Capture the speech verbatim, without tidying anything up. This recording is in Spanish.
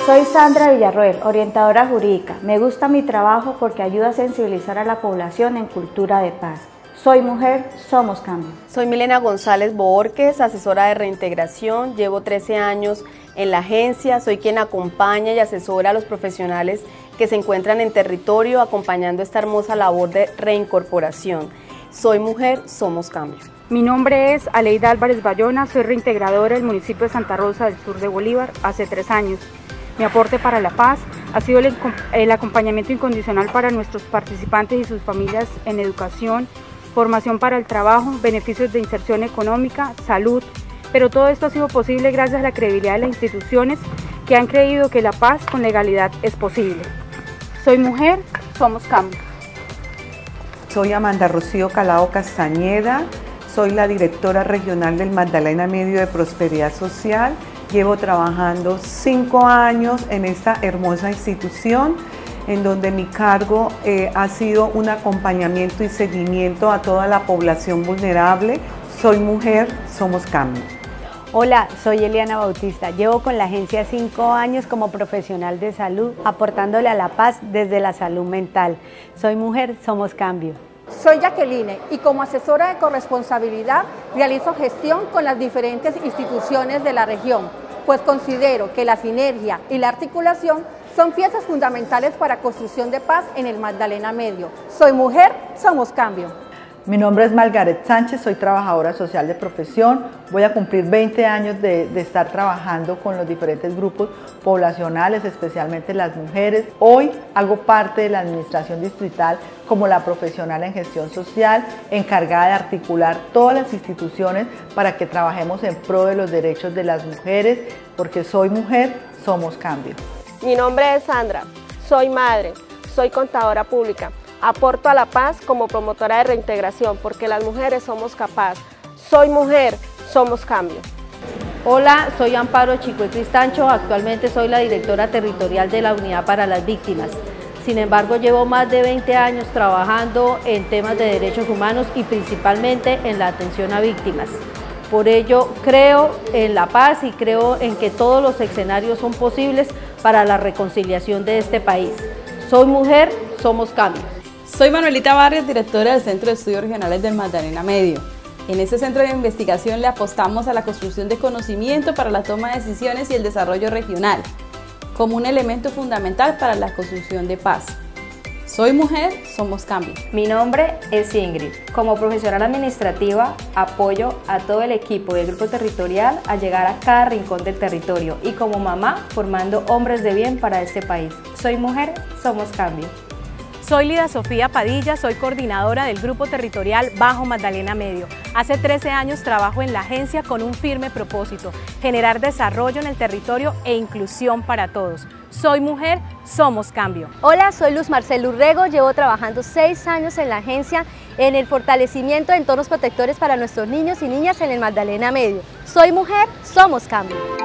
Soy Sandra Villarroel, orientadora jurídica. Me gusta mi trabajo porque ayuda a sensibilizar a la población en cultura de paz. Soy mujer, somos cambio. Soy Milena González Borges, asesora de reintegración. Llevo trece años en la agencia. Soy quien acompaña y asesora a los profesionales que se encuentran en territorio acompañando esta hermosa labor de reincorporación. Soy mujer, somos cambio. Mi nombre es Aleida Álvarez Bayona, soy reintegradora del municipio de Santa Rosa del Sur de Bolívar hace tres años. Mi aporte para la paz ha sido el, el acompañamiento incondicional para nuestros participantes y sus familias en educación, formación para el trabajo, beneficios de inserción económica, salud, pero todo esto ha sido posible gracias a la credibilidad de las instituciones que han creído que la paz con legalidad es posible. Soy mujer, somos cambio. Soy Amanda Rocío Calao Castañeda, soy la directora regional del Magdalena Medio de Prosperidad Social. Llevo trabajando cinco años en esta hermosa institución, en donde mi cargo eh, ha sido un acompañamiento y seguimiento a toda la población vulnerable. Soy mujer, somos cambio. Hola, soy Eliana Bautista. Llevo con la agencia cinco años como profesional de salud, aportándole a la paz desde la salud mental. Soy mujer, somos cambio. Soy Jacqueline y como asesora de corresponsabilidad realizo gestión con las diferentes instituciones de la región, pues considero que la sinergia y la articulación son piezas fundamentales para construcción de paz en el Magdalena Medio. Soy mujer, somos cambio. Mi nombre es Margaret Sánchez, soy trabajadora social de profesión. Voy a cumplir veinte años de, de estar trabajando con los diferentes grupos poblacionales, especialmente las mujeres. Hoy hago parte de la administración distrital como la profesional en gestión social, encargada de articular todas las instituciones para que trabajemos en pro de los derechos de las mujeres, porque soy mujer, somos cambio. Mi nombre es Sandra, soy madre, soy contadora pública. Aporto a la paz como promotora de reintegración porque las mujeres somos capaces. Soy mujer, somos cambio. Hola, soy Amparo Chico Cristancho, actualmente soy la directora territorial de la Unidad para las Víctimas. Sin embargo, llevo más de veinte años trabajando en temas de derechos humanos y principalmente en la atención a víctimas. Por ello, creo en la paz y creo en que todos los escenarios son posibles para la reconciliación de este país. Soy mujer, somos cambio. Soy Manuelita Barrios, directora del Centro de Estudios Regionales del Magdalena Medio. En este centro de investigación le apostamos a la construcción de conocimiento para la toma de decisiones y el desarrollo regional, como un elemento fundamental para la construcción de paz. Soy mujer, somos cambio. Mi nombre es Ingrid. Como profesional administrativa, apoyo a todo el equipo del Grupo Territorial a llegar a cada rincón del territorio y como mamá, formando hombres de bien para este país. Soy mujer, somos cambio. Soy Lida Sofía Padilla, soy coordinadora del Grupo Territorial Bajo Magdalena Medio. Hace trece años trabajo en la agencia con un firme propósito, generar desarrollo en el territorio e inclusión para todos. Soy mujer, somos cambio. Hola, soy Luz Marcel Urrego, llevo trabajando seis años en la agencia en el fortalecimiento de entornos protectores para nuestros niños y niñas en el Magdalena Medio. Soy mujer, somos cambio.